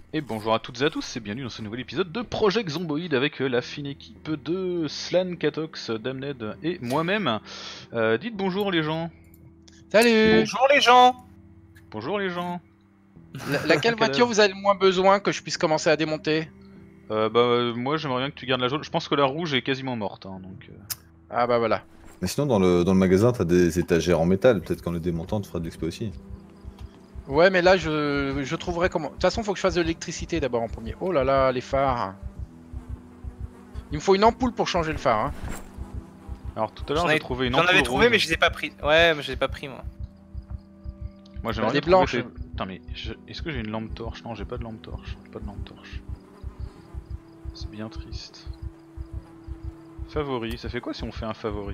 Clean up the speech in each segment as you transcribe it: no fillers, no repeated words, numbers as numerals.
Et bonjour à toutes et à tous, et bienvenue dans ce nouvel épisode de Project Zomboid avec la fine équipe de Slan, Katox, Damned et moi-même. Dites bonjour les gens. Salut! Bonjour les gens. Bonjour les gens. Laquelle voiture vous avez le moins besoin que je puisse commencer à démonter? Moi j'aimerais bien que tu gardes la jaune. Je pense que la rouge est quasiment morte, hein, donc... Ah bah voilà. Mais sinon, dans le magasin, t'as des étagères en métal. Peut-être qu'en les démontant, tu feras de l'expo aussi. Ouais mais là je trouverai comment... De toute façon faut que je fasse de l'électricité d'abord en premier. Oh là là, les phares. Il me faut une ampoule pour changer le phare. Hein. Alors tout à l'heure j'ai trouvé une J'en ampoule avais trouvé rouge. mais je les ai pas pris. Ouais, mais je les ai pas pris moi. Moi j'aimerais Les bien trouver blanches. Putain mais... Est-ce que j'ai une lampe torche? Non, j'ai pas de lampe torche. J'ai pas de lampe torche. C'est bien triste. Favori, ça fait quoi si on fait un favori?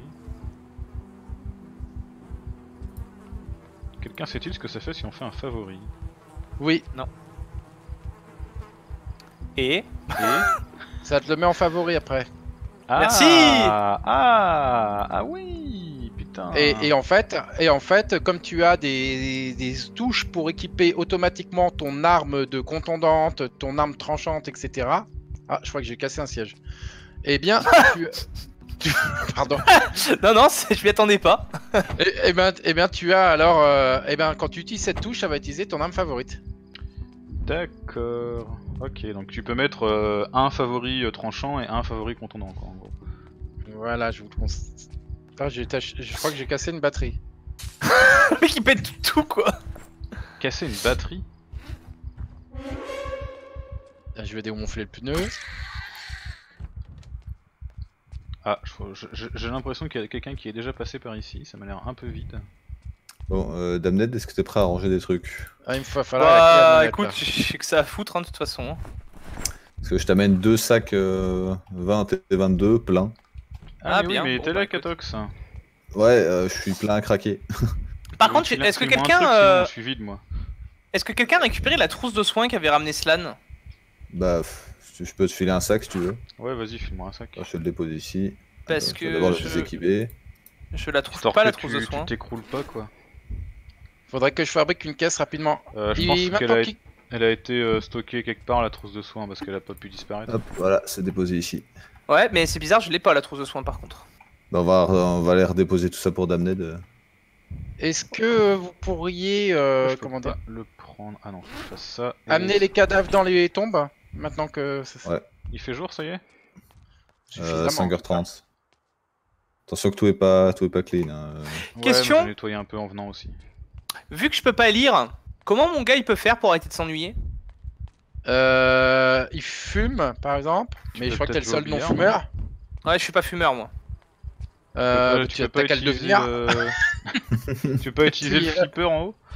Quelqu'un sait-il ce que ça fait si on fait un favori? Oui, Et Et... ça te le met en favori après. Merci. Ah oui, putain. Et en fait, comme tu as des touches pour équiper automatiquement ton arme de contondante, ton arme tranchante, etc. Ah, je crois que j'ai cassé un siège. Eh bien, Pardon. non, je m'y attendais pas. Eh bien, tu as alors, quand tu utilises cette touche, ça va utiliser ton arme favorite. D'accord. Ok, donc tu peux mettre un favori tranchant et un favori contondant, quoi, en gros. Voilà, je vous le conseille. Ah, je crois que j'ai cassé une batterie. Le mec il pète tout quoi. Casser une batterie? Là, je vais dégonfler le pneu. Ah, j'ai l'impression qu'il y a quelqu'un qui est déjà passé par ici, ça m'a l'air un peu vide. Bon, Damned, est-ce que t'es prêt à ranger des trucs? Ah, il me va falloir la clé à Bah manette, écoute, là. je sais que ça a à foutre hein, de toute façon. Hein. Parce que je t'amène 2 sacs 20 et 22 pleins. Ah, Ah, mais bien, oui, mais bon, t'es bah, là, écoute. Katox. Ouais, je suis plein à craquer. Par contre, est-ce que quelqu'un Je suis vide, moi. est-ce que quelqu'un a récupéré la trousse de soins qu'avait ramené Slan? Bah, je peux te filer un sac si tu veux. Ouais, vas-y, file-moi un sac. Je te le dépose ici. Parce Tu vas que d'abord le je... déséquiper. je la trouve Histoire pas que la trousse de soins. tu t'écroules pas, quoi. Faudrait que je fabrique une caisse rapidement. Je pense qu'elle a été stockée quelque part, la trousse de soins, parce qu'elle a pas pu disparaître. Hop, voilà, c'est déposé ici. Ouais, mais c'est bizarre, je l'ai pas la trousse de soins par contre. Bah, on va aller redéposer tout ça pour Damned. Est-ce que vous pourriez, Je peux comment pas dire, le prendre. Ah non, faut que je fasse ça. et- amener les cadavres dans les tombes maintenant que ça Ouais. Il fait jour, ça y est? suffisamment. 5h30. Attention que tout est pas clean. Hein. Ouais, Question. moi, j'ai nettoyé un peu en venant aussi. Vu que je peux pas lire, comment mon gars il peut faire pour arrêter de s'ennuyer? Il fume, par exemple, mais peux je crois que t'es le peut-être jouer au seul billard, non-fumeur. Ouais, je suis pas fumeur moi. Tu as qu'à le devenir. Tu peux pas utiliser le flipper en haut?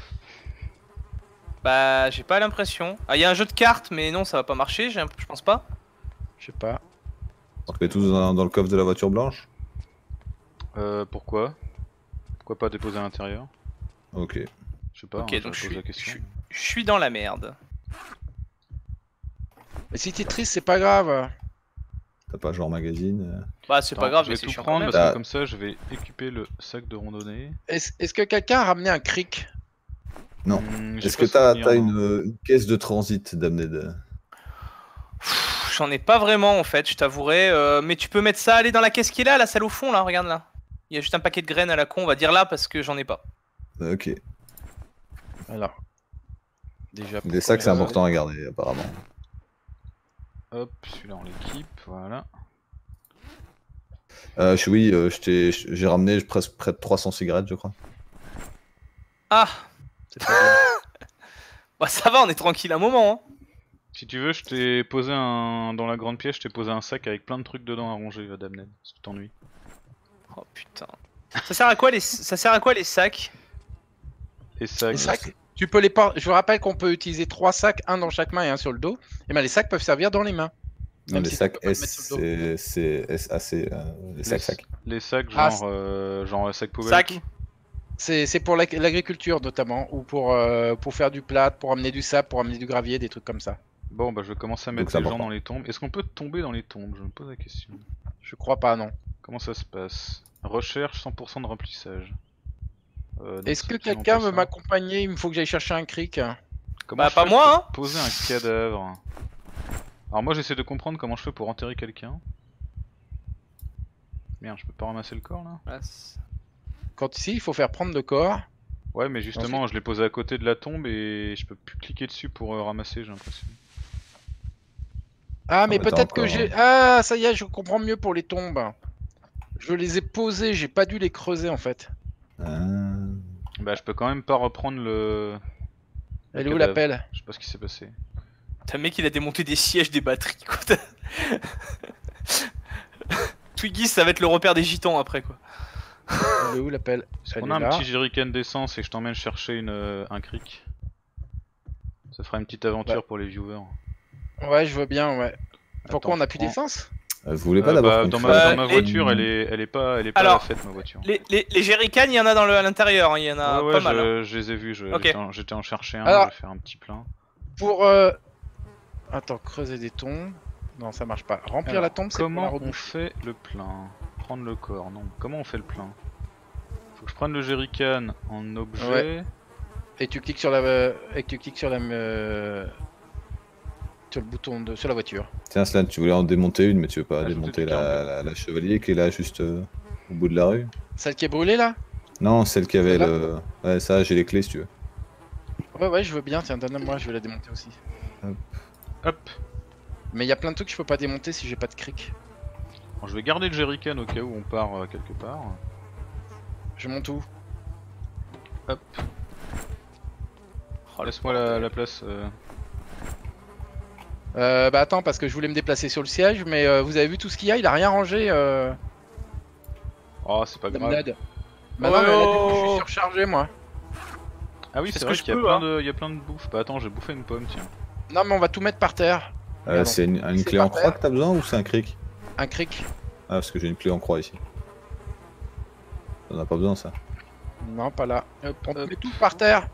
Bah, j'ai pas l'impression. Ah, y a un jeu de cartes, mais non, ça va pas marcher, je pense pas. Je sais pas. On se met tous dans le coffre de la voiture blanche. Pourquoi? Pourquoi pas déposer à l'intérieur? Ok. Je sais pas, Ok, hein, donc je je pose la suis, question. je suis dans la merde. Mais si t'es triste, c'est pas grave. T'as pas genre magazine. Bah, c'est pas Attends, grave, je mais vais c'est tout chiant quand prendre même. parce que Bah- comme ça je vais équiper le sac de randonnée. Est-ce que quelqu'un a ramené un cric? Non. J'ai Est-ce pas que t'as souvenir, non. une caisse de transit, Damned? Pff, j'en ai pas vraiment en fait, je t'avouerai. Mais tu peux mettre ça, aller dans la caisse qui est là, la salle au fond là, regarde là. Il y a juste un paquet de graines à la con, on va dire là parce que j'en ai pas. Ok. Alors. Déjà. Des sacs, c'est important à garder, apparemment. Hop, celui-là on l'équipe, voilà. Oui, j'ai ramené presque près de 300 cigarettes, je crois. Ah, C'est pas bien. bah ça va, on est tranquille un moment. Hein. Si tu veux, je t'ai posé dans la grande pièce, je t'ai posé un sac avec plein de trucs dedans à ranger, Damned, si tu t'ennuies. Oh putain. Ça sert à quoi les sacs? Et sacs. Les sacs, tu peux les porter. Je vous rappelle qu'on peut utiliser 3 sacs, un dans chaque main et un sur le dos. Et ben les sacs peuvent servir dans les mains. Non, Même les si tu sacs peux pas le mettre S, sur le c'est SAC, les sacs. Les sacs Ah, genre sac poubelle. Sac. et tout. C'est pour l'agriculture notamment, ou pour faire du plat, pour amener du sable, pour amener du gravier, des trucs comme ça. Bon bah je vais commencer à Donc, mettre c'est les gens important. dans les tombes. Est-ce qu'on peut tomber dans les tombes? Je me pose la question. Je crois pas, non. Comment ça se passe? Recherche 100% de remplissage. Donc Est-ce c'est que absolument quelqu'un pas veut ça. m'accompagner? Il me faut que j'aille chercher un cric. Comment Bah je pas fais moi pour hein. Poser un cadavre. Alors moi j'essaie de comprendre comment je fais pour enterrer quelqu'un. Merde, je peux pas ramasser le corps là? Ouais, Quand ici, il faut faire prendre le corps. Ouais, mais justement, je l'ai posé à côté de la tombe et je peux plus cliquer dessus pour ramasser, j'ai l'impression. Ah, mais mais t'as peut-être que encore, j'ai... Ah, ça y est, je comprends mieux pour les tombes. Je les ai posées, j'ai pas dû les creuser en fait. Ah. Bah, je peux quand même pas reprendre le Elle est où cadavre. l'appel? Je sais pas ce qui s'est passé. T'as un mec il a démonté des sièges, des batteries quoi. Twiggy ça va être le repère des gitans après quoi. Elle est où l'appel? Si Elle on est a un là. petit jerrycan d'essence et que je t'emmène chercher un cric, ça fera une petite aventure Ouais. pour les viewers. Ouais, je veux bien, ouais. Pourquoi Attends, on a je plus prends- d'essence? Vous voulez pas d'abord qu'on dans crée- ma les- voiture, elle est pas Alors, faite ma voiture. Les jerrycans il y en a à l'intérieur, hein, il y en a Ouais, pas mal. Hein. je les ai vus, Ok. j'étais en chercher un, Alors- je vais faire un petit plein. Pour... Attends, creuser des tombes. Non, ça marche pas. Remplir Alors, la tombe, c'est pour la comment on rebouche. fait le plein? Prendre le corps, non. Comment on fait le plein? Faut que je prenne le jerrycan en objet. Ouais. Et tu cliques sur la... Et tu cliques sur la... Sur le bouton de... Sur la voiture. Tiens, Slan, tu voulais en démonter une, mais tu veux pas Ajouter démonter du la chevalier qui est là juste au bout de la rue? Celle qui est brûlée là? Non, celle qui avait Celle-là le. Ouais, ça, j'ai les clés si tu veux. Ouais, je veux bien. Tiens, donne-la-moi, je vais la démonter aussi. Hop. Mais il y a plein de trucs que je peux pas démonter si j'ai pas de cric. Alors, je vais garder le jerrycan au cas où on part quelque part. Je monte où? Hop. Oh, le Laisse-moi bordel. la place. Bah attends, parce que je voulais me déplacer sur le siège, mais vous avez vu tout ce qu'il y a? Il a rien rangé, Oh, c'est pas grave. Damned. Bah non, mais là, du coup, je suis Oh. surchargé, moi. Ah oui, C'est c'est ce vrai que je qu'il y a peux, plein hein. il y a plein de bouffe. Bah attends, j'ai bouffé une pomme, tiens. Non, mais on va tout mettre par terre. Pardon. C'est une C'est clé par en croix terre. que t'as besoin ou c'est un cric? Un cric. Ah, parce que j'ai une clé en croix ici. On a pas besoin ça. Non, pas là. On met tout par terre.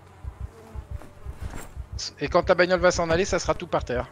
Et quand la bagnole va s'en aller, ça sera tout par terre.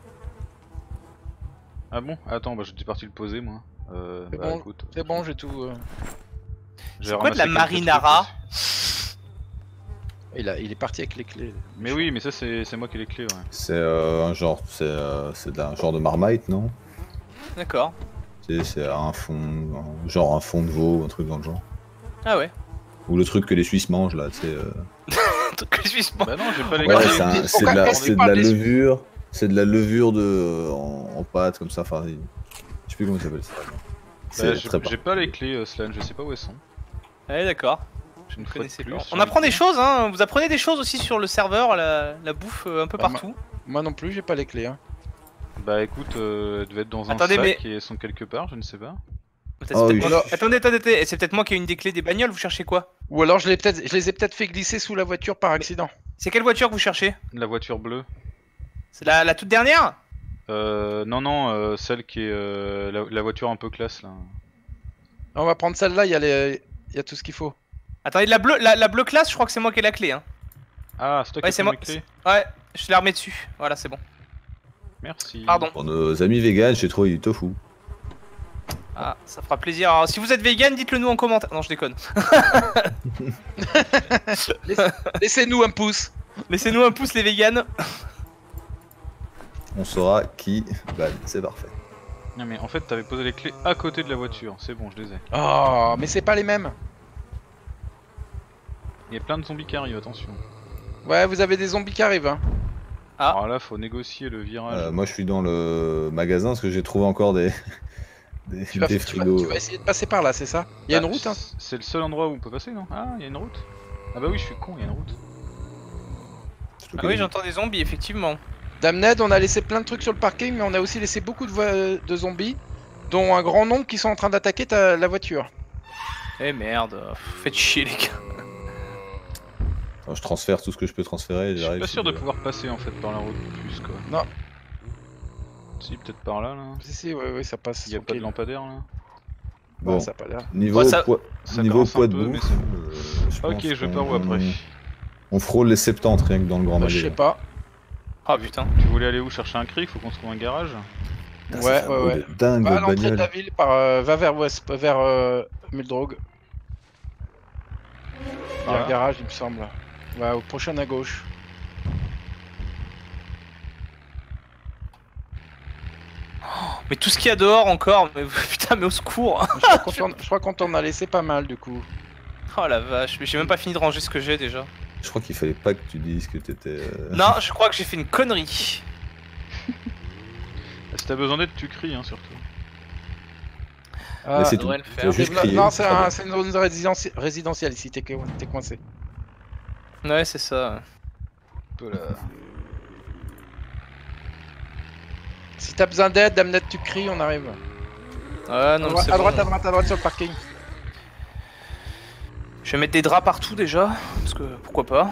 Ah bon? Attends, bah j'étais parti le poser moi. C'est Bah bon, écoute. C'est bon, j'ai tout. J'ai C'est quoi de la ramassé quelques marinara? trucs aussi. Il est parti avec les clés. Mais oui, mais ça c'est moi qui ai les clés, ouais. C'est un genre. C'est un genre de marmite, non? D'accord. C'est un fond. Genre un fond de veau, un truc dans le genre. Ah ouais. Ou le truc que les Suisses mangent là, tu sais. Un truc que je suis pas. Bah non, j'ai pas les Ouais, Ouais, clés. c'est Pourquoi de la, est-ce c'est qu'il de parle la des- levure. C'est de la levure en pâte comme ça. Enfin, je sais plus comment ça s'appelle ça. Bah, C'est très bon. j'ai pas les clés, Slan, je sais pas où elles sont. Ouais d'accord. J'ai une Vous fois de connaissez plus. pas. sur On les apprend des clés. choses, hein. Vous apprenez des choses aussi sur le serveur, la bouffe un peu Bah, partout. Moi non plus, j'ai pas les clés. Hein. Bah écoute, elles devaient être dans un Attendez, sac mais- et elles sont quelque part, je ne sais pas. Peut-être Oh, c'est oui. peut-être moi- Attendez, c'est peut-être moi qui ai une des clés des bagnoles, vous cherchez quoi? Ou alors je les ai peut-être fait glisser sous la voiture par accident. C'est quelle voiture que vous cherchez? La voiture bleue. C'est la toute dernière? Non, celle qui est la voiture un peu classe là. On va prendre celle-là, il y a tout ce qu'il faut. Attendez, la bleue classe, je crois que c'est moi qui ai la clé. Hein. Ah, c'est toi Ouais, qui c'est as moi. les clés. Ouais, je l'ai remis dessus. Voilà, c'est bon. Merci. Pardon. Pour nos amis véganes, j'ai trouvé du tofu. Ah, ça fera plaisir. Alors, si vous êtes vegan, dites-le nous en commentaire. Non, je déconne. Laissez-nous un pouce. Laissez-nous un pouce, les véganes. On saura qui ban, c'est parfait. Non mais en fait t'avais posé les clés à côté de la voiture, c'est bon, je les ai. Oh, mais c'est pas les mêmes. Il y a plein de zombies qui arrivent, attention. Ouais, vous avez des zombies qui arrivent. Hein. Ah. Alors là, faut négocier le virage. Moi, je suis dans le magasin parce que j'ai trouvé encore des Tu vas frigos. essayer de passer par là, c'est ça? Il y a une Bah, route. Hein. C'est le seul endroit où on peut passer, non? Ah, il y a une route. Ah bah oui, je suis con, il y a une route. Surtout Ah qu'il y oui, a- j'entends des zombies, effectivement. Damned, on a laissé plein de trucs sur le parking, mais on a aussi laissé beaucoup de zombies, dont un grand nombre qui sont en train d'attaquer la voiture. Eh merde, faites chier les gars. Attends, je transfère tout ce que je peux transférer. Je suis j'arrive, pas si sûr de tu veux. pouvoir passer en fait par la route plus quoi. Non. Si, peut-être par là, là. Si, ouais, ça passe. Il y a pas de tranquille. lampadaire là. Bon, Ouais, ça a pas l'air. niveau, Ouais, ça- ça niveau commence un poids de peu, mais bouffe, je Ok, pense je qu'on- pars où après? On frôle les 70 rien que dans le grand Je magasin. sais pas. Ah putain. Tu voulais aller où chercher un cric? Faut qu'on se trouve un garage? Putain, Ouais, ça fait un bruit ouais. de dingue, Va à votre l'entrée de bagnole. la ville, va vers West, vers Muldrog. Il y a Par un là. garage, il me semble. Ouais, au prochain à gauche. Mais tout ce qu'il y a dehors encore, mais putain, mais au secours. Je crois qu'on t'en a laissé pas mal du coup. Oh la vache, mais j'ai même pas fini de ranger ce que j'ai déjà. Je crois qu'il fallait pas que tu dises que t'étais. Non, je crois que j'ai fait une connerie. Si t'as besoin d'aide, tu cries, hein, surtout. Ah, Mais c'est ça tout. devrait le Tu faire. as juste crié, non, c'est pas c'est une zone résidentielle ici, t'es coincé. Ouais, c'est ça. Si t'as besoin d'aide, Damnet, tu cries, on arrive. Ouais, non, mais c'est à droite, bon. à droite sur le parking. Je vais mettre des draps partout déjà, parce que pourquoi pas.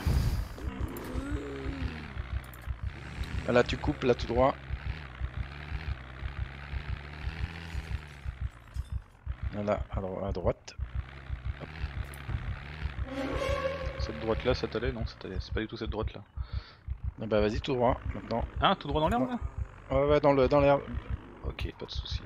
Là, tu coupes, là, tout droit. Voilà, à droite. Cette droite là, ça t'allait? Non, ça t'allait. C'est pas du tout cette droite là. Ah bah vas-y, tout droit, maintenant. Ah, tout droit dans l'herbe là? Ouais, dans l'air. Ok, pas de soucis.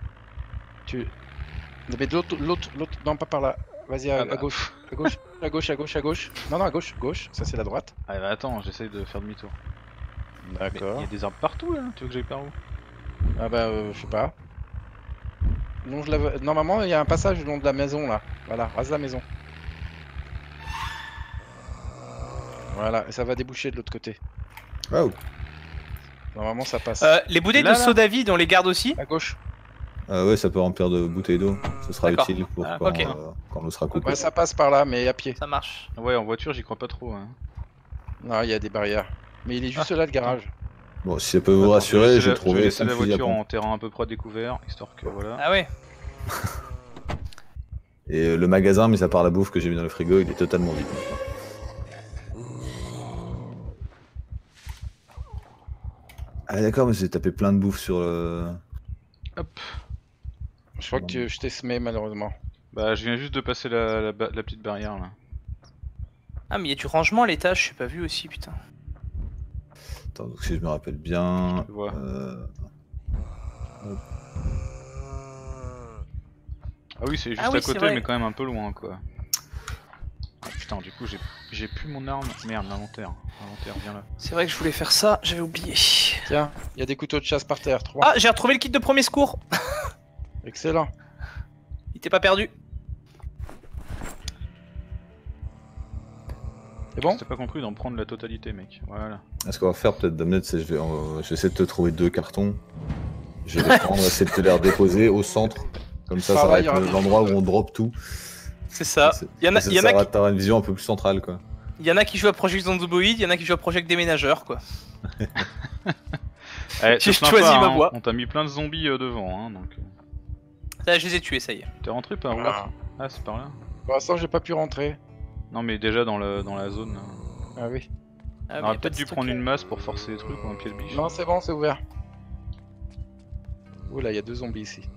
Mais de l'autre, non, pas par là. Vas-y, à bah. gauche, à gauche, à gauche, à gauche, à gauche. Non, à gauche, ça c'est la droite. Ah bah attends, j'essaye de faire demi-tour. Mais D'accord. il y a des arbres partout là, tu veux que j'aille par où? Ah bah, je sais pas. Normalement, il y a un passage le long de la maison là. Voilà, rase la maison. Voilà, et ça va déboucher de l'autre côté. Waouh. Normalement, ça passe. Les bouteilles Là, de là. soda vide, on les garde aussi? À gauche. Ouais, ça peut remplir de bouteilles d'eau. Ce sera D'accord. utile pour Ah, quand, ok. quand l'eau sera coupée. Ouais, ça passe par là, mais à pied. Ça marche. Ouais, en voiture, j'y crois pas trop. Hein. Non, il y a des barrières. Mais il est juste là, le garage. Bon, si ça peut vous rassurer, j'ai Je vais trouvé laisser 5 la fusils à voiture pompe. en terrain à peu près découvert, histoire que voilà. Ah ouais. Et le magasin, mis à part la bouffe que j'ai mis dans le frigo, il est totalement vide maintenant. Ah d'accord, mais j'ai tapé plein de bouffe sur le... Hop. Je crois que je t'ai semé, malheureusement. Bah, je viens juste de passer la petite barrière là. Ah, mais il y a du rangement à l'étage, je suis pas vu aussi, putain. Attends, donc si je me rappelle bien... Je vois. Ah oui, c'est juste Ah oui, à c'est côté, vrai. mais quand même un peu loin quoi. Ah, putain, du coup, j'ai plus mon arme. Merde, l'inventaire. L'inventaire, viens là. C'est vrai que je voulais faire ça, j'avais oublié. Tiens, il y a des couteaux de chasse par terre. 3. Ah, j'ai retrouvé le kit de premier secours. Excellent. Il était pas perdu. C'est bon? T'as pas compris d'en prendre la totalité, mec. Voilà. Ce qu'on va faire peut-être, Damnet, c'est je vais essayer de te trouver 2 cartons. Je vais les prendre, essayer de te les redéposer au centre. Comme ça, ça va il y être aura des l'endroit où choses. on drop tout. C'est ça. Il y en a, Ça il y en a qui... t'aura une vision un peu plus centrale, quoi. Il y en a qui jouent à Project Zomboid, il y en a qui jouent à Project Déménageur, quoi. Eh, J'ai c'est sympa, choisi ma hein. voie. On t'a mis plein de zombies devant, hein, donc. Ça, je les ai tués, ça y est. T'es rentré par où? Voilà. Ah, c'est par là. Pour l'instant, j'ai pas pu rentrer. Non, mais déjà dans la zone. Là. Ah oui. Ah, On mais y aurait a pas peut-être de dû stock, prendre là. une masse pour forcer les trucs ou un pied de biche. Non, c'est bon, c'est ouvert. Oula, il y a 2 zombies ici.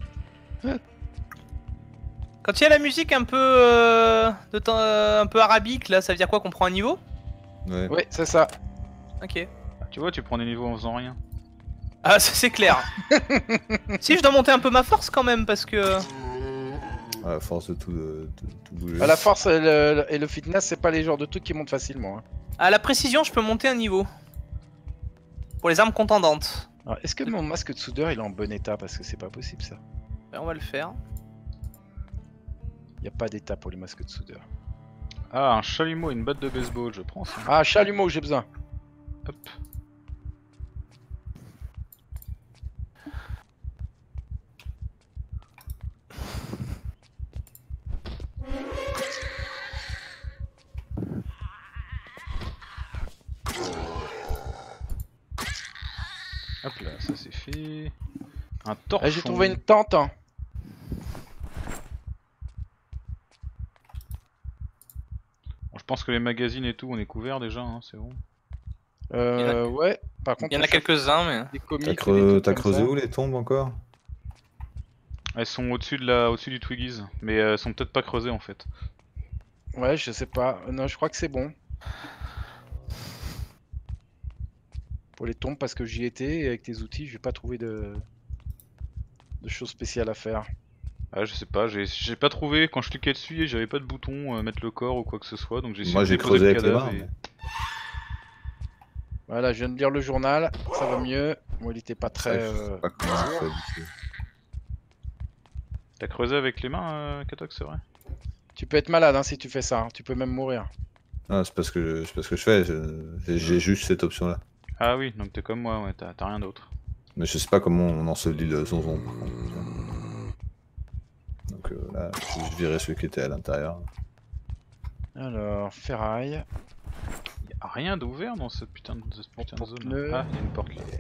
Quand il y a la musique un peu un peu arabique, là, ça veut dire quoi, qu'on prend un niveau? Ouais. Oui, c'est ça. Ok. Tu vois, tu prends des niveaux en faisant rien. Ah, ça c'est clair. Si, je dois monter un peu ma force quand même, parce que... À force de tout bouger. À la force et le fitness, c'est pas les genres de trucs qui montent facilement. Hein. À la précision, je peux monter un niveau. Pour les armes contendantes. Alors, est-ce que mon masque de soudeur il est en bon état? Parce que c'est pas possible ça. Ben, on va le faire. Y a pas d'état pour les masques de soudeur. Ah, un chalumeau et une batte de baseball, je prends ça. Ah, chalumeau, j'ai besoin. Hop. Hop là, ça c'est fait. Un torchon. J'ai trouvé une tente. Hein. Bon, je pense que les magazines et tout, on est couvert déjà, hein, c'est bon. Ouais. Par contre, Il y en a quelques-uns, mais... des comics. T'as creusé où les tombes encore? Elles sont au-dessus du Twiggies, mais elles sont peut-être pas creusées en fait. Ouais, je sais pas. Non, je crois que c'est bon. Pour les tombes, parce que j'y étais et avec tes outils, je vais pas trouver de choses spéciales à faire. Ah, je sais pas, j'ai pas trouvé, quand je cliquais dessus, j'avais pas de bouton mettre le corps ou quoi que ce soit, donc j'ai essayé Moi de j'ai déposer creusé le avec les cadavre mains. et- Voilà, je viens de lire le journal, ça va mieux. Moi, il était pas très. Je sais pas comment on fait, du coup. T'as creusé avec les mains, Katox, c'est vrai? Tu peux être malade hein, si tu fais ça. Hein. Tu peux même mourir. Non, c'est parce que je fais. J'ai juste cette option-là. Ah oui, donc t'es comme moi, ouais, t'as rien d'autre. Mais je sais pas comment on ensevelit le zonzon. Par contre. Donc là, je virais celui qui était à l'intérieur. Alors, ferraille. Y'a rien d'ouvert dans cette putain de zone. pneu. Ah, y'a une porte là.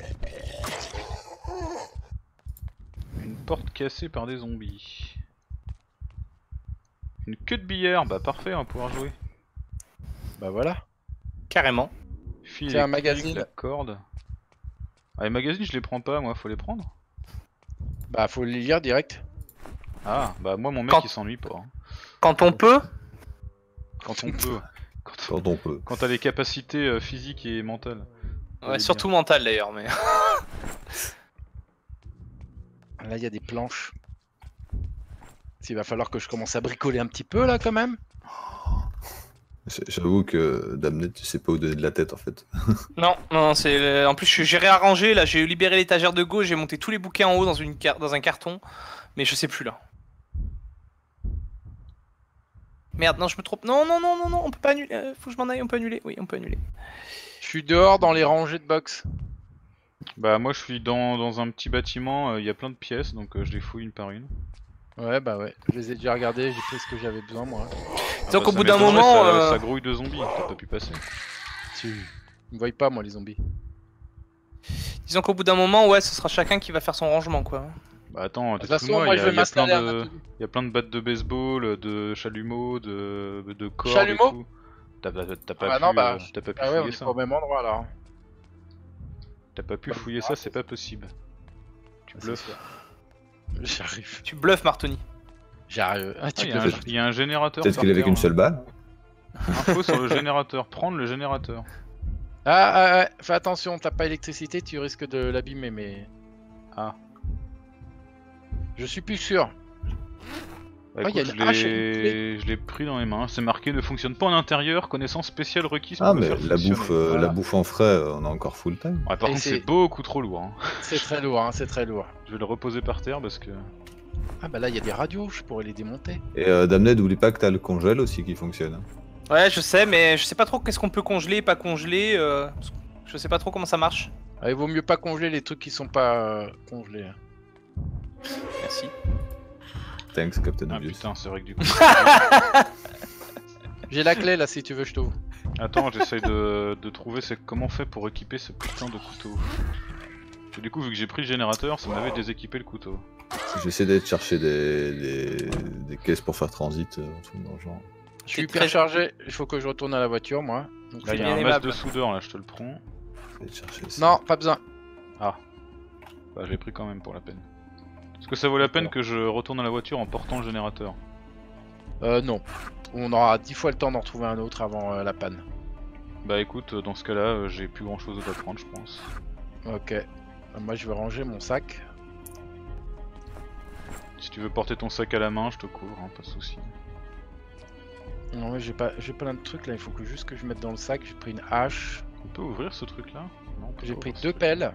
Une porte cassée par des zombies. Une queue de billard, bah parfait, on va pouvoir jouer. Bah voilà. Carrément. Fil Tiens, un électrique, magazine. la corde. Ah, les magazines, je les prends pas, moi, faut les prendre. Bah faut les lire direct. Ah, bah moi, mon mec, Quand- il s'ennuie pas. Hein. Quand on peut. Quand on peut. Quand on peut. Quand t'as les capacités physiques et mentales. Ouais, surtout mental d'ailleurs, mais. Là, il y a des planches. Il va falloir que je commence à bricoler un petit peu là quand même. J'avoue que Damned, tu sais pas où donner de la tête en fait. Non, non, c'est. En plus, j'ai réarrangé, là, j'ai libéré l'étagère de gauche, j'ai monté tous les bouquins en haut dans un carton, mais je sais plus là. Merde, non, je me trompe. Non, non, non, non, non, on peut pas annuler. Faut que je m'en aille, on peut annuler. Oui, on peut annuler. Je suis dehors dans les rangées de box. Bah moi, je suis dans un petit bâtiment, il y a plein de pièces, donc je les fouille une par une. Ouais, bah ouais. Je les ai déjà regardés, j'ai pris ce que j'avais besoin moi. Donc, au ça bout d'un m'étonnerait, moment, ça grouille de zombies, t'as pas pu passer. Ils me voient pas moi les zombies. disons qu'au bout d'un moment, ouais, ce sera chacun qui va faire son rangement, quoi. Bah attends, De toute t'es façon, moi, moi il je y vais a plein m'installer à de... Matoubi. Il y a plein de battes de baseball, de chalumeaux, de cordes Chalumeaux et tout. T'as pas Ah pu, non, bah, t'as pas pu Ah ouais, on fouiller est ça. pas au même endroit alors. T'as pas pu Bah, fouiller ça, c'est pas possible. Tu C'est bluffes. sûr. J'arrive. Tu bluffes, Martoni. J'arrive. Ah, Ah, tu il peux. y a un générateur. Peut-être par qu'il avait terre, qu'une hein. seule balle. Info sur le générateur, prendre le générateur. Ah, fais attention, t'as pas électricité, tu risques de l'abîmer, mais. Ah. Je suis plus sûr. Bah, Ah, écoute, y a une hache je l'ai pris dans les mains, c'est marqué ne fonctionne pas en intérieur, connaissance spéciale requise pour Ah, le mais faire la fonctionner. bouffe, Voilà. la bouffe en frais, on a encore full time. Ouais, par Et contre, c'est- c'est beaucoup trop lourd. Hein. C'est très lourd, hein, c'est très lourd. Je vais le reposer par terre parce que. Ah bah là, il y a des radios, je pourrais les démonter. Et Damned, oublie pas que t'as le congèle aussi qui fonctionne. Hein. Ouais, je sais, mais je sais pas trop qu'est-ce qu'on peut congeler et pas congeler. Je sais pas trop comment ça marche. Ah, il vaut mieux pas congeler les trucs qui sont pas congelés. hein. Merci. Thanks, Captain Ah Obvious. putain, c'est vrai que du coup. J'ai la clé là si tu veux, je t'ouvre. Attends, j'essaye de trouver comment on fait pour équiper ce putain de couteau. Parce que du coup, vu que j'ai pris le générateur, ça m'avait déséquipé le couteau. J'essaie d'aller chercher des caisses pour faire transit, un truc dans le genre. Je suis C'est hyper chargé, il faut que je retourne à la voiture moi. Donc, Là, il y bien a un aimable. masque de soudeur, là, je te le prends. J'essaie de chercher ça. Non, pas besoin. Bah, j'ai pris quand même pour la peine. Est-ce que ça vaut la peine D'accord. que je retourne à la voiture en portant le générateur? Non. On aura 10 fois le temps d'en retrouver un autre avant la panne. Bah écoute, dans ce cas-là, j'ai plus grand chose à prendre, je pense. Ok. Moi je vais ranger mon sac. Si tu veux porter ton sac à la main, je te couvre, hein, pas de soucis. Non mais j'ai plein de trucs là, il faut que juste que je mette dans le sac. J'ai pris une hache, On peut ouvrir ce truc-là? Non, on peut j'ai pas pris ouvrir 2 ce pelles.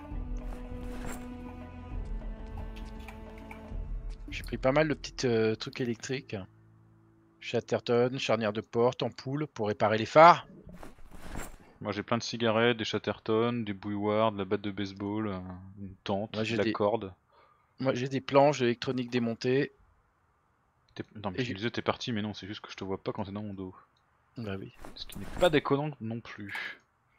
J'ai pris pas mal de petits trucs électriques. Chatterton, charnière de porte, ampoule pour réparer les phares. truc. Moi j'ai plein de cigarettes, des Chatterton, des bouilloires, de la batte de baseball, une tente, Moi, j'ai de la des- corde. Moi j'ai des planches d'électronique démontées. Non mais Et tu me disais t'es parti, mais non, c'est juste que je te vois pas quand t'es dans mon dos. Bah oui. Ce qui n'est pas déconnant non plus.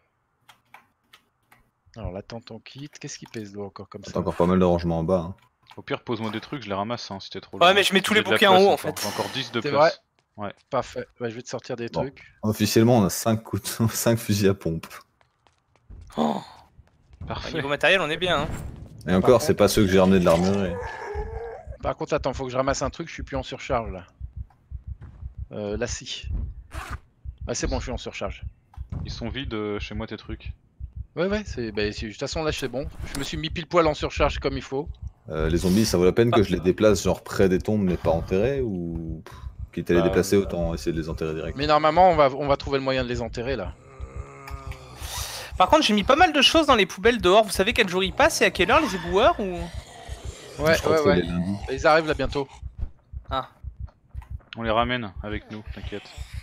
Alors la tente en kit, qu'est-ce qui pèse lourd encore comme T'as ça? encore pas mal de rangements en bas. Hein. Au pire, pose-moi des trucs, je les ramasse hein, si t'es trop Ouais, loin. mais je mets tous J'ai les de la bouquins en place haut, en encore, fait. j'ai encore 10 de C'est place. Parfait, bah, je vais te sortir des Bon. trucs. Officiellement, on a 5 5 fusils à pompe. Oh, Parfait. niveau matériel, on est bien. Hein. Et encore, c'est pas ceux que j'ai ramenés de l'armurerie. Par contre, attends, faut que je ramasse un truc, je suis plus en surcharge là. Là si. Ah c'est bon, je suis en surcharge. Ils sont vides chez moi tes trucs. Ouais, de toute façon là c'est bon. Je me suis mis pile poil en surcharge comme il faut. Les zombies, ça vaut la peine que je les déplace genre près des tombes mais pas enterrés ou quitte à les Bah, déplacer autant essayer de les enterrer direct. Mais normalement on va trouver le moyen de les enterrer là. Par contre, j'ai mis pas mal de choses dans les poubelles dehors. Vous savez quel jour ils passent et à quelle heure les éboueurs ou... Ouais, Je crois que c'est les lundis. Ils arrivent là bientôt. Ah. On les ramène avec nous, t'inquiète.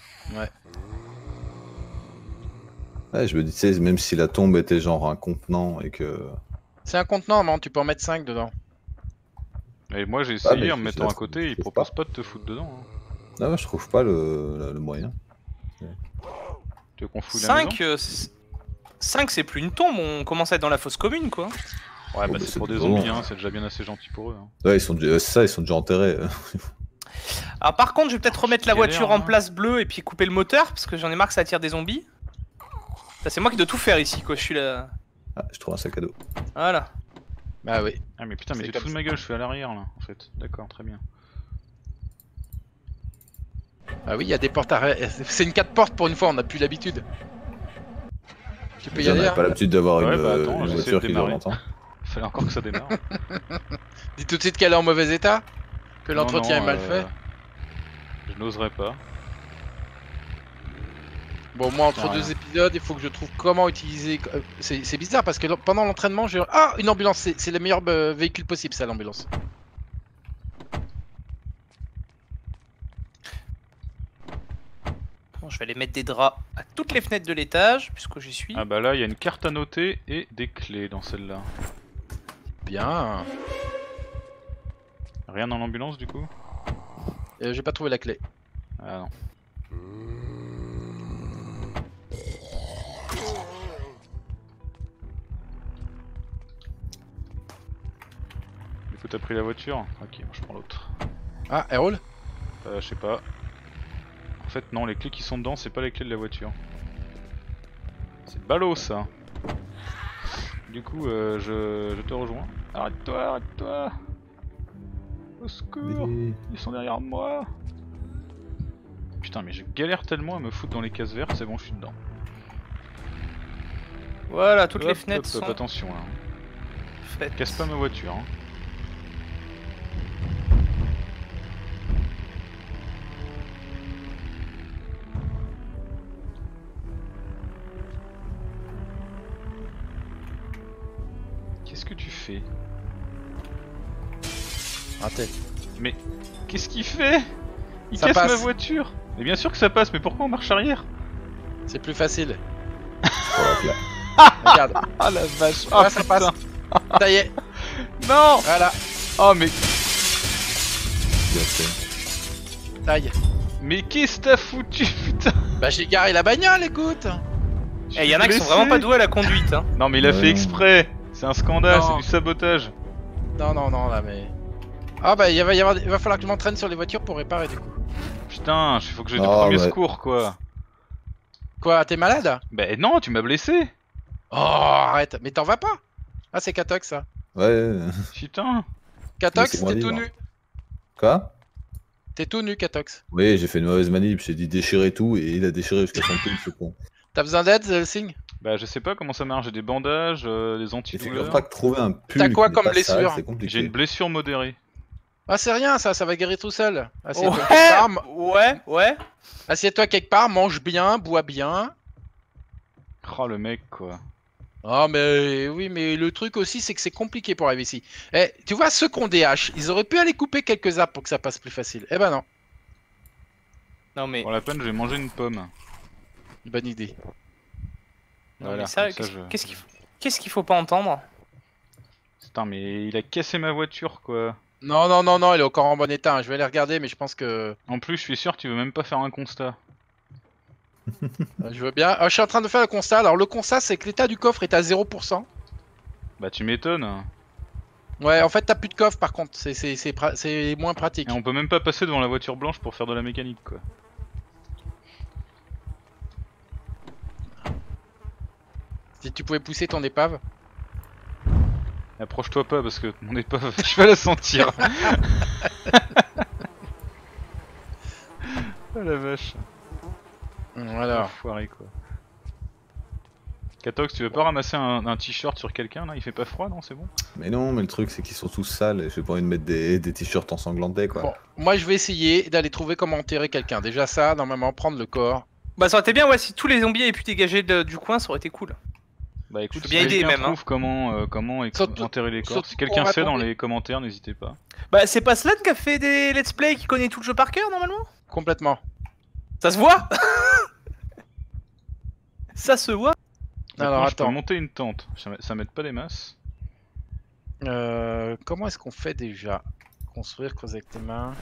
Ouais, je me dis, tu sais, même si la tombe était genre un contenant et que. C'est un contenant, non? Tu peux en mettre 5 dedans. Et moi j'ai mais essayé en me je mettant la à côté, ils trouve proposent pas. pas de te foutre dedans. Hein. Ah ouais, je trouve pas le moyen. Tu veux qu'on fouille la maison 5, c'est plus une tombe, on commence à être dans la fosse commune quoi. Ouais, Oh, bah bah, c'est c'est pour des bon, zombies, hein. hein, c'est déjà bien assez gentil pour eux. Hein. Ouais, ils sont déjà, c'est ça, ils sont déjà enterrés. Alors par contre, je vais peut-être remettre la Galère, voiture en hein. place bleue et puis couper le moteur parce que j'en ai marre que ça attire des zombies. Ça, c'est moi qui dois tout faire ici quoi, je suis là. Ah, je trouve un sac à dos. Voilà. Bah oui. Ah mais putain, mais C'est tu te comme fous de ma gueule, je suis à l'arrière là, en fait. D'accord, très bien. Ah oui, il y a des portes arrière. C'est une 4 portes pour une fois, on a plus l'habitude. Tu peux y On aller n'a hein. pas l'habitude d'avoir Ouais, une, bah, attends, une j'essaie voiture de qui dure démarrer. longtemps. Fallait encore que ça démarre. Dis tout de suite qu'elle est en mauvais état. Que l'entretien Non, est mal fait. Je n'oserais pas. Bon, moi, entre Ah, deux rien. épisodes, il faut que je trouve comment utiliser. C'est bizarre parce que pendant l'entraînement, j'ai. Ah, une ambulance, c'est le meilleur véhicule possible, ça, l'ambulance. Bon, je vais aller mettre des draps à toutes les fenêtres de l'étage puisque j'y suis. Ah bah là, il y a une carte à noter et des clés dans celle-là. Bien. Rien dans l'ambulance du coup? J'ai pas trouvé la clé. Ah non. Du coup, t'as pris la voiture? Ok, moi je prends l'autre. Ah, elle roule? Je sais pas. En fait, non, les clés qui sont dedans, c'est pas les clés de la voiture. C'est ballot ça. Du coup, je te rejoins. Arrête-toi, arrête-toi. Au secours, ils sont derrière moi. Putain, mais je galère tellement à me foutre dans les cases vertes, c'est bon, je suis dedans. Voilà, toutes les Hop, fenêtres hop, hop, sont attention là. faites. Casse pas ma voiture. Hein. Qu'est-ce que tu fais? Raté. Mais qu'est-ce qu'il fait? Il Ça casse ma passe. voiture. Mais bien sûr que ça passe, mais pourquoi on marche arrière? C'est plus facile. Voilà. Regarde. Ah la vache. Là, ça passe. Ça y est. Non. Voilà. Oh mais Bien fait. Taille. mais qu'est-ce que t'as foutu putain? Bah, j'ai garé la bagnole, écoute. Et y en a qui sont vraiment pas doués à la conduite hein. Non mais il a Ouais, fait non. exprès. C'est un scandale, Non. c'est du sabotage. Non, non, non, là, mais. Ah, bah, il va falloir que je m'entraîne sur les voitures pour réparer, du coup. Putain, il faut que j'ai du Ah, premier ouais. secours quoi. Quoi, t'es malade? Bah non, tu m'as blessé. Oh, arrête. Mais t'en vas pas? Ah, c'est Katox, ça. Ouais. Putain. Katox, Laissez-moi t'es tout vivre. nu. Quoi? T'es tout nu, Katox. Oui, j'ai fait une mauvaise manip, j'ai dit déchirer tout et il a déchiré jusqu'à son pull, ce con. T'as besoin d'aide, Zelsing? Bah je sais pas comment ça marche, j'ai des bandages, des Et figure antidouleurs. pas que trouver un pull. T'as quoi qui n'est comme pas sale, blessure? c'est J'ai compliqué. une blessure modérée. Ah, c'est rien, ça va guérir tout seul. Assieds-toi quelque Ouais, part, ouais. assieds-toi quelque part, mange bien, bois bien. Oh le mec quoi. Ah, mais oui, mais le truc aussi, c'est que c'est compliqué pour arriver ici. Eh, tu vois, ceux qui ont des haches, ils auraient pu aller couper quelques arbres pour que ça passe plus facile. Eh ben non, Non mais, Pour la peine, je vais manger une pomme. bonne idée. non, Voilà, mais ça, comme ça, qu'est-ce qu'il faut pas entendre? Putain, mais il a cassé ma voiture quoi. Non, non, non, non, il est encore en bon état. hein. Je vais aller regarder, mais je pense que. En plus, je suis sûr que tu veux même pas faire un constat. Je veux bien. Ah, je suis en train de faire le constat. Alors, le constat, c'est que l'état du coffre est à 0%. Bah tu m'étonnes. Ouais, en fait, t'as plus de coffre par contre. C'est moins pratique. Et on peut même pas passer devant la voiture blanche pour faire de la mécanique quoi. Si tu pouvais pousser ton épave. Approche-toi pas parce que mon épave, je vais la sentir. Oh la vache. Voilà. Enfoiré quoi. Katox, tu veux pas ramasser un t-shirt sur quelqu'un là? Il fait pas froid non? C'est bon? Mais non, mais le truc c'est qu'ils sont tous sales et j'ai pas envie de mettre des t-shirts ensanglantés quoi. Bon, moi, je vais essayer d'aller trouver comment enterrer quelqu'un. Déjà, ça, normalement, prendre le corps. Bah ça aurait été bien ouais si tous les zombies avaient pu dégager du coin, ça aurait été cool. Bah écoute, peux si bien aider, quelqu'un même, trouve comment Surtout- enterrer les corps, si surtout quelqu'un qu'on va sait dans tomber. les commentaires, n'hésitez pas. Bah, c'est pas Slade qui a fait des let's play qui connaît tout le jeu par cœur normalement? Complètement. Ça se voit? Ça se voit? Alors Maintenant, je peux attends. monter une tente, ça m'aide pas des masses. Comment est-ce qu'on fait déjà? Construire, creuser avec tes mains.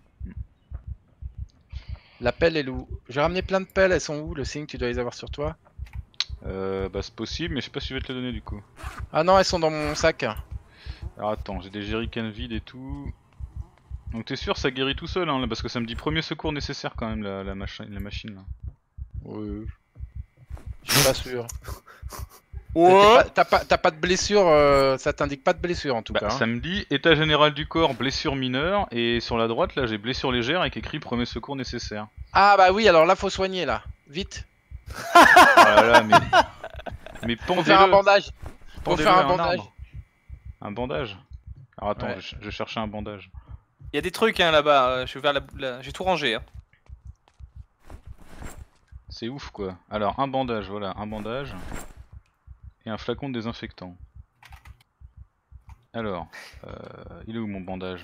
La pelle est où? J'ai ramené plein de pelles, elles sont où? Le signe, tu dois les avoir sur toi. Bah c'est possible, mais je sais pas si je vais te les donner du coup. Ah non, elles sont dans mon sac. Alors attends, j'ai des jerrycans vides et tout. Donc t'es sûr ça guérit tout seul hein, là, parce que ça me dit premier secours nécessaire quand même la machine là. Oui. Je suis pas sûr. Ouais. T'as pas de blessure, ça t'indique pas de blessure en tout Bah, cas. ça me dit état général du corps, blessure mineure, et sur la droite là j'ai blessure légère avec écrit premier secours nécessaire. Ah bah oui, alors là faut soigner là. Vite. Oh là là, mais Faut faire un pendez-le, bandage. Faut pendez-le faire à un bandage. arbre. Un bandage. Alors attends, Ouais. je cherchais un bandage. Il y a des trucs hein, là-bas, je suis vers j'ai tout rangé. Hein. C'est ouf quoi. Alors un bandage, voilà, un bandage. Et un flacon de désinfectant. Alors, il est où mon bandage?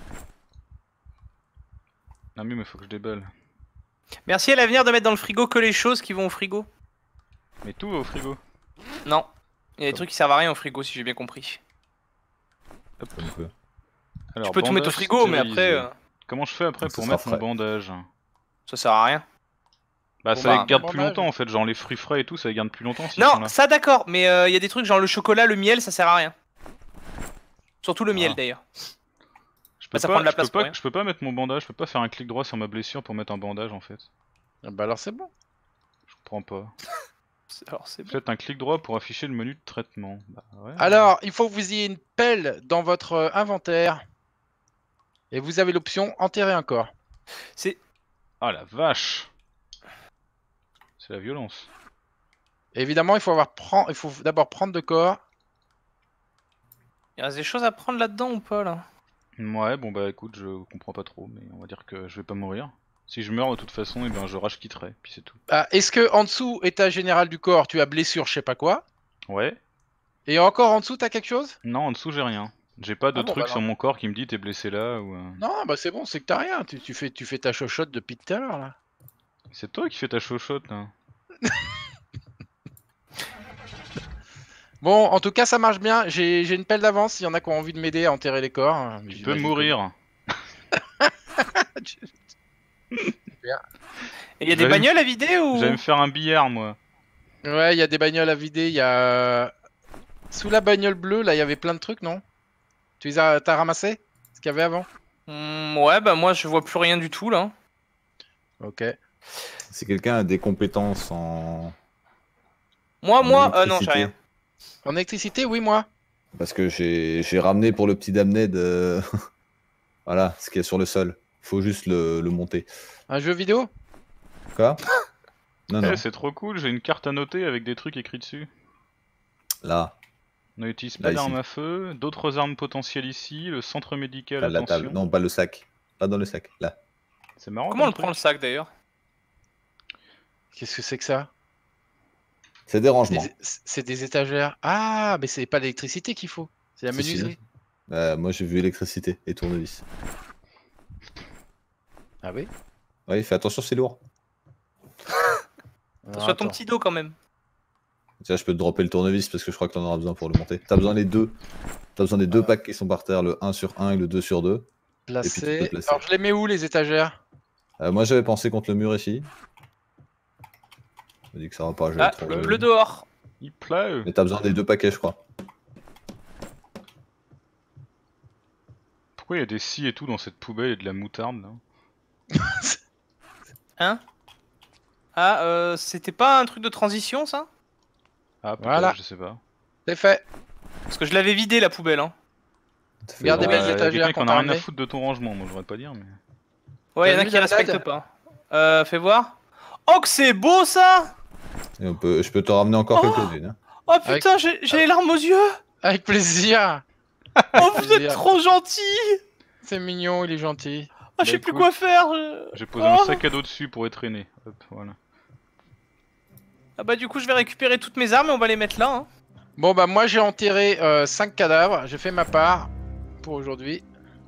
Non mais faut que je déballe. Merci à l'avenir de mettre dans le frigo que les choses qui vont au frigo. Mais tout va au frigo. Non. Il y a des trucs qui servent à rien au frigo si j'ai bien compris. Comme peu. Alors, Tu peux tout mettre au bandage frigo mais stérilisé. après Comment je fais après Ça pour sera mettre mon frais. bandage? ça sert à rien. Bah Bon, ça bah, les garde plus bandage. longtemps en fait, genre les fruits frais et tout ça les garde plus longtemps s'ils sont Non, là. ça d'accord, mais il y a des trucs genre le chocolat, le miel, ça sert à rien. Surtout le miel Ah. d'ailleurs. Je peux ça pas, prend de la je place peux pour pas, rien. je peux pas mettre mon bandage, je peux pas faire un clic droit sur ma blessure pour mettre un bandage en fait. Bah alors c'est bon. Je comprends pas. Alors c'est bon. Faites un clic droit pour afficher le menu de traitement. Bah ouais. Alors, il faut que vous ayez une pelle dans votre inventaire. Et vous avez l'option enterrer un corps. C'est Ah la vache. C'est la violence. Et évidemment, il faut d'abord prendre de corps. il reste des choses à prendre là-dedans ou pas là? Ouais bon bah écoute je comprends pas trop mais on va dire que je vais pas mourir. Si je meurs de toute façon et ben je rage quitterai puis c'est tout. Ah, est-ce que en dessous, état général du corps, tu as blessure, je sais pas quoi. Ouais. Et encore en dessous, t'as quelque chose? Non en dessous j'ai rien. J'ai pas de Ah bon, truc bah sur non. mon corps qui me dit t'es blessé là ou... Non, bah c'est bon, c'est que t'as rien. Tu fais ta chochotte depuis tout à l'heure là. C'est toi qui fais ta chochotte là. Bon, en tout cas, ça marche bien. J'ai une pelle d'avance. S'il y en a qui ont envie de m'aider à enterrer les corps. Tu peux mourir. Et il y a des J'allais bagnoles à vider ou? J'allais me faire un billard moi. Ouais, il y a des bagnoles à vider. Il y a sous la bagnole bleue, là, il y avait plein de trucs, non? T'as ramassé ce qu'il y avait avant? Ouais, bah moi je vois plus rien du tout là. Ok. Si quelqu'un a des compétences en. Moi, en non, j'ai électricité, rien. En électricité, oui, moi. Parce que j'ai ramené pour le petit Damned voilà, ce qu'il y a sur le sol. Faut juste le monter. Un jeu vidéo? Quoi? Non, Eh, non. c'est trop cool, j'ai une carte à noter avec des trucs écrits dessus. Là, N'utilise Là, pas d'armes ici. à feu, d'autres armes potentielles ici, le centre médical, à la attention. table. Non, pas le sac. Pas dans le sac. Là. C'est marrant. Comment on comme le prend le truc. sac d'ailleurs? Qu'est-ce que c'est que ça? C'est des rangements. C'est des étagères. Ah, mais c'est pas l'électricité qu'il faut. C'est la Si, si. menuiserie. Moi, j'ai vu électricité et tournevis. Ah oui? Oui, fais attention, c'est lourd. Alors, Soit ton attends. petit dos quand même. Tiens, je peux te dropper le tournevis parce que je crois que t'en auras besoin pour le monter. T'as besoin des deux. T'as besoin des deux packs qui sont par terre, le 1 sur 1 et le 2 sur 2. Et puis tu peux Placer. placer. Alors, je les mets où, les étagères? Moi, j'avais pensé contre le mur ici. Je me dis que ça va pas. Je vais Ah, être trop le dehors. Il pleut. Mais t'as besoin des deux paquets, je crois. Pourquoi il y a des scies et tout dans cette poubelle et de la moutarde là? Hein? Ah, c'était pas un truc de transition ça? Ah peut-être, Voilà. je sais pas. C'est fait. Parce que je l'avais vidé la poubelle hein. Ça fait Regardez vraiment- bien les y a étagères quelqu'un qui qu'on en t'a a rien à ramenées. foutre de ton rangement, moi je voudrais pas dire mais... Ouais, T'as y'en a vu qui la respectent date pas. Fais voir. Oh que c'est beau ça! Et je peux te ramener encore Oh quelques-unes. Hein. Oh Avec- putain, j'ai les larmes aux yeux! Avec plaisir. Oh vous êtes plaisir. trop gentils! C'est mignon, il est gentil. Oh je sais Bah, plus écoute, quoi faire! J'ai posé Oh. un sac à dos dessus pour être aîné. Hop, voilà. Ah bah du coup je vais récupérer toutes mes armes et on va les mettre là. Hein. Bon bah moi j'ai enterré 5 cadavres, j'ai fait ma part pour aujourd'hui.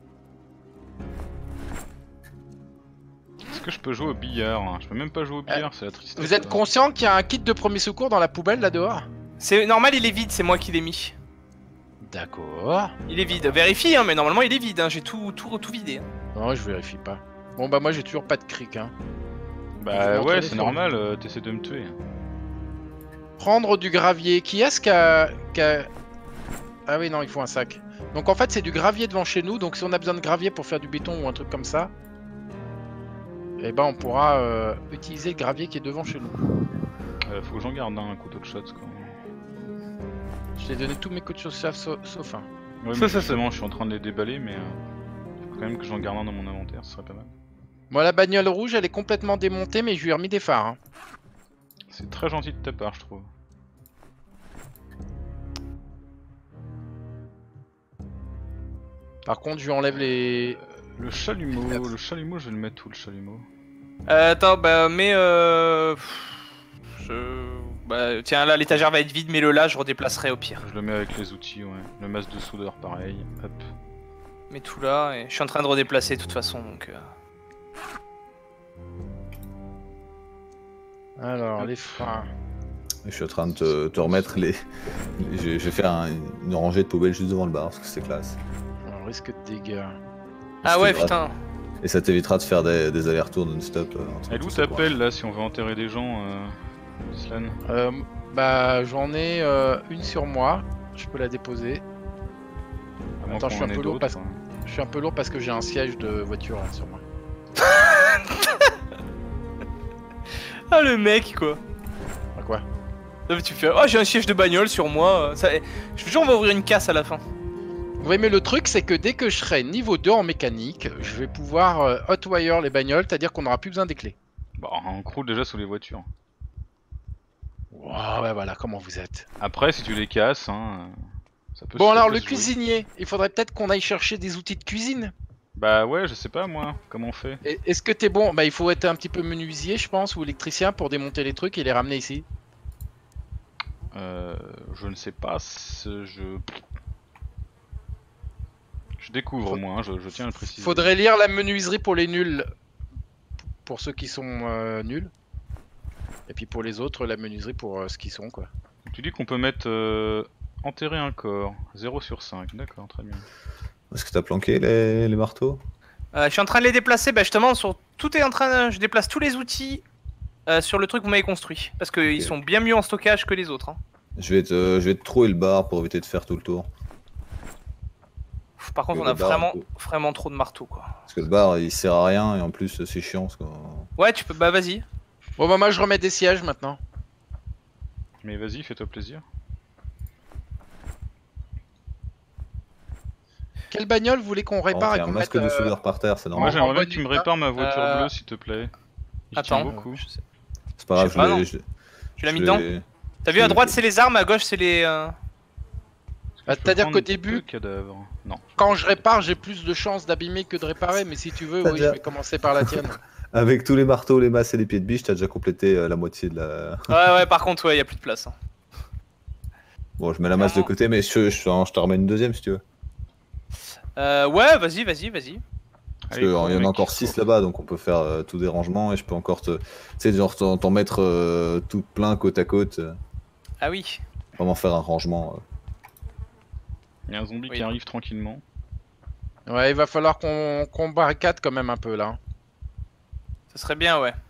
Est-ce que je peux jouer au billard hein? Je peux même pas jouer au billard, c'est la tristesse. Vous êtes conscient qu'il y a un kit de premier secours dans la poubelle là dehors? C'est normal, il est vide, c'est moi qui l'ai mis. D'accord. Il est vide. Vérifie, hein, mais normalement il est vide. Hein. J'ai tout vidé. Hein. Non, je vérifie pas. Bon bah moi j'ai toujours pas de cric. Hein. Bah ouais, c'est normal, t'essaies de me tuer. Prendre du gravier. Qui est-ce qui a... Ah oui, non, il faut un sac. Donc en fait, c'est du gravier devant chez nous. Donc si on a besoin de gravier pour faire du béton ou un truc comme ça, eh ben on pourra utiliser le gravier qui est devant chez nous. Faut que j'en garde un couteau de shots quoi. Je t'ai donné tous mes coups de chasse sauf un. Ouais, mais justement, je suis en train de les déballer, mais faut quand même que j'en garde un dans mon inventaire, ce serait pas mal. Moi, la bagnole rouge, elle est complètement démontée, mais je lui ai remis des phares. Hein. C'est très gentil de ta part, je trouve. Par contre, je lui enlève les... Le chalumeau, je vais le mettre où le chalumeau? Attends, bah mais Bah tiens, là l'étagère va être vide, mais le là je redéplacerai au pire. Je le mets avec les outils, ouais. Le masque de soudeur, pareil. Hop. Mets tout là, et je suis en train de redéplacer de toute façon, donc... Alors, les freins... Je suis en train de te remettre les... Je vais faire une rangée de poubelles juste devant le bar, parce que c'est classe. Alors, risque de dégâts... Ah ouais, putain. Et ça t'évitera de faire des allers-retours non-stop. Et d'où t'appelles là si on veut enterrer des gens, Slan? Bah j'en ai une sur moi, je peux la déposer. Attends, je suis un peu lourd parce... Je suis un peu lourd parce que j'ai un siège de voiture là, sur moi. Ah le mec quoi. Ah, quoi? Tu fais, oh j'ai un siège de bagnole sur moi. Ça... Je te jure on va ouvrir une casse à la fin. Oui, mais le truc, c'est que dès que je serai niveau 2 en mécanique, je vais pouvoir hotwire les bagnoles, c'est-à-dire qu'on n'aura plus besoin des clés. Bah, on croule déjà sous les voitures. Wow, ouais, voilà, comment vous êtes. Après, si tu les casses, hein, ça peut Bon, ça alors, peut le se jouer. cuisinier, il faudrait peut-être qu'on aille chercher des outils de cuisine. Bah ouais, je sais pas moi, comment on fait? Est-ce que t'es bon? Bah, il faut être un petit peu menuisier, je pense, ou électricien pour démonter les trucs et les ramener ici. Je ne sais pas, je découvre moi, hein, je tiens à le préciser. Faudrait lire la menuiserie pour les nuls, pour ceux qui sont nuls. Et puis pour les autres, la menuiserie pour ceux qui sont, quoi. Tu dis qu'on peut mettre enterrer un corps, 0 sur 5, d'accord, très bien. Est-ce que t'as planqué les marteaux? Je suis en train de les déplacer, bah justement, tout est en train de... Je déplace tous les outils sur le truc que vous m'avez construit. Parce qu'ils sont bien mieux en stockage que les autres. Hein. Je vais te trouver le bar pour éviter de faire tout le tour. Par contre, on a vraiment trop de marteaux, quoi. Parce que le bar, il sert à rien et en plus, c'est chiant. Parce que... Ouais, tu peux... Bah vas-y. Bon, bah moi, je remets des sièges maintenant. Mais vas-y, fais-toi plaisir. Quelle bagnole vous voulez qu'on répare et un qu'on masque mette de soudeur par terre, c'est normal. Moi j'aimerais bien que tu me répares ma voiture bleue s'il te plaît. J'y tiens Attends. beaucoup. C'est pas grave, Je sais pas, tu l'as mis dedans? T'as vu, à droite c'est les armes, à gauche c'est les... Bah, c'est-à-dire qu'au début, non. Quand je répare, j'ai plus de chances d'abîmer que de réparer, mais si tu veux, oui, je vais commencer par la tienne. Avec tous les marteaux, les masses et les pieds de biche, t'as déjà complété la moitié de la... Ouais, par contre, ouais, y a plus de place. Hein. Bon, je mets la masse de côté, mais je te remets une deuxième si tu veux. Ouais, vas-y. Parce qu'il y en a encore 6 là-bas, donc on peut faire tout des rangements et je peux encore tu sais, genre t'en mettre tout plein côte à côte. Ah oui. Vraiment faire un rangement. Il y a un zombie qui arrive tranquillement. Ouais, il va falloir qu'on barricade quand même un peu là. Ça serait bien, ouais.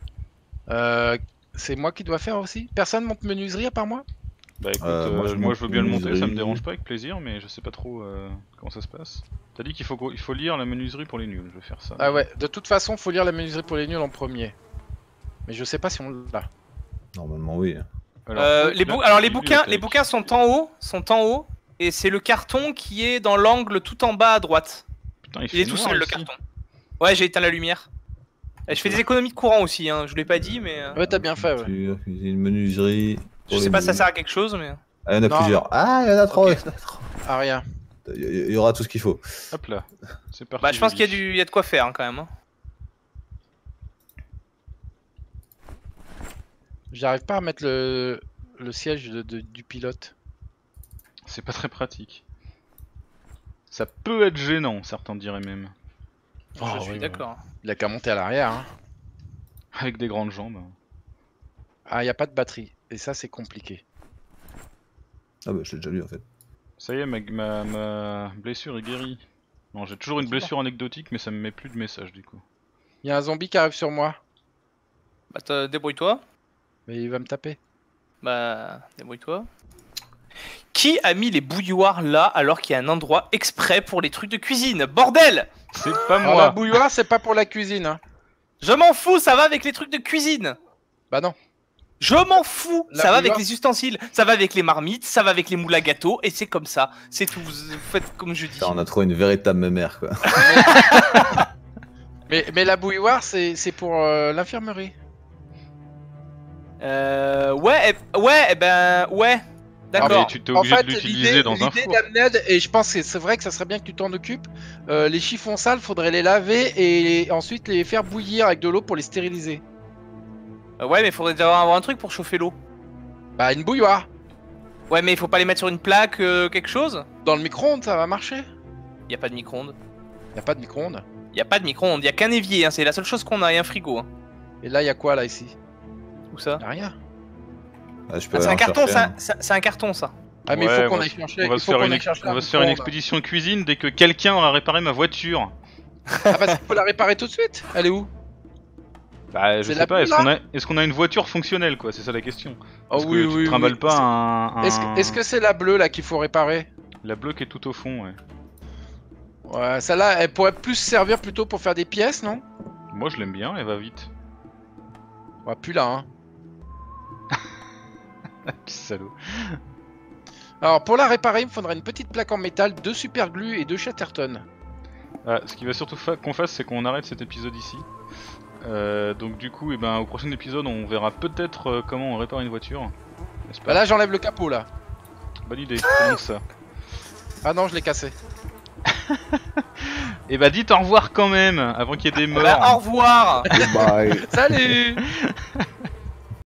C'est moi qui dois faire aussi? Personne monte menuiserie à part moi? Bah écoute, moi je veux bien le monter, ça me dérange pas avec plaisir, mais je sais pas trop comment ça se passe. T'as dit qu'il faut lire la menuiserie pour les nuls, je vais faire ça. Ah ouais, de toute façon, faut lire la menuiserie pour les nuls en premier. Mais je sais pas si on l'a. Normalement, oui. Alors, les bouquins sont en haut, et c'est le carton qui est dans l'angle tout en bas à droite. Putain, il est tout seul le carton. Ouais, j'ai éteint la lumière. Je fais des économies de courant aussi, hein. Je l'ai pas dit, mais... Ouais, t'as bien fait, ouais. Une menuiserie... Je sais pas si ça sert à quelque chose, mais... Ah, il y en a plusieurs. Ah, il y en a 3. Okay. Ah, rien. Il y aura tout ce qu'il faut. Hop là, c'est parti. Bah, je pense qu'il y a de quoi faire, hein, quand même. Hein. J'arrive pas à mettre le siège du pilote. C'est pas très pratique. Ça peut être gênant, certains diraient même. Je suis oui, d'accord. Il a qu'à monter à l'arrière. Hein. Avec des grandes jambes. Ah, y a pas de batterie. Et ça, c'est compliqué. Ah bah, je l'ai déjà lu en fait. Ça y est, ma blessure est guérie. Non, j'ai toujours une blessure anecdotique, mais ça me met plus de message du coup. Il y a un zombie qui arrive sur moi. Bah débrouille-toi. Mais il va me taper. Bah débrouille-toi. Qui a mis les bouilloires là alors qu'il y a un endroit exprès pour les trucs de cuisine? Bordel! C'est pas Alors, la moi. bouilloire, c'est pas pour la cuisine. Hein. Je m'en fous, ça va avec les trucs de cuisine. Bah non. Je m'en fous, La ça va avec bouilloire- les ustensiles, ça va avec les marmites, ça va avec les moules à gâteau, et c'est comme ça, c'est tout, vous faites comme je dis. Putain, on a trouvé une véritable mémère quoi. Mais la bouilloire, c'est pour l'infirmerie. Ouais, ouais, Ah, mais d'accord. tu t'es En obligé fait, de l'utiliser dans un l'idée four. d'Amned, et je pense que c'est vrai que ça serait bien que tu t'en occupes, les chiffons sales, faudrait les laver et ensuite les faire bouillir avec de l'eau pour les stériliser. Ouais, mais faudrait déjà avoir un truc pour chauffer l'eau. Bah une bouilloire. Ouais, mais il faut pas les mettre sur une plaque, quelque chose? Dans le micro-ondes, ça va marcher. Y a pas de micro-ondes. Y a pas de micro-ondes. Y a pas de micro-ondes, y a qu'un évier, hein, c'est la seule chose qu'on a, et un frigo. Hein. Et là, y a quoi là ici? Où ça? Y a rien. Ah, je peux Ah, c'est aller un en carton, chercher, c'est un carton ça. Ah mais il Ouais, faut qu'on on va aille se- chercher. On va il se faut faire qu'on une, aille chercher on un va se faire une micro-ondes. expédition cuisine dès que quelqu'un aura réparé ma voiture. Ah bah faut la réparer tout de suite. Elle est où? Bah, je C'est sais la pas, bleue, est-ce qu'on a une voiture fonctionnelle quoi? C'est ça la question. Oh Parce oui que tu oui. te trimbales oui. pas un. Est-ce que c'est la bleue là qu'il faut réparer? La bleue qui est tout au fond, ouais. Ouais, celle-là, elle pourrait plus servir plutôt pour faire des pièces, non? Moi je l'aime bien, elle va vite. Ouais, plus là, hein. Quel salaud. Alors, pour la réparer, il me faudrait une petite plaque en métal, 2 super glue et 2 Chatterton. Ah, ce qu'il va surtout qu'on fasse, c'est qu'on arrête cet épisode ici. Donc du coup, au prochain épisode, on verra peut-être comment on répare une voiture. N'est-ce pas? Bah là, j'enlève le capot, là. Bonne idée, faisons ça. Ah non, je l'ai cassé. Et bah dites au revoir quand même, avant qu'il y ait des morts. Bah, au revoir. Bye. Salut.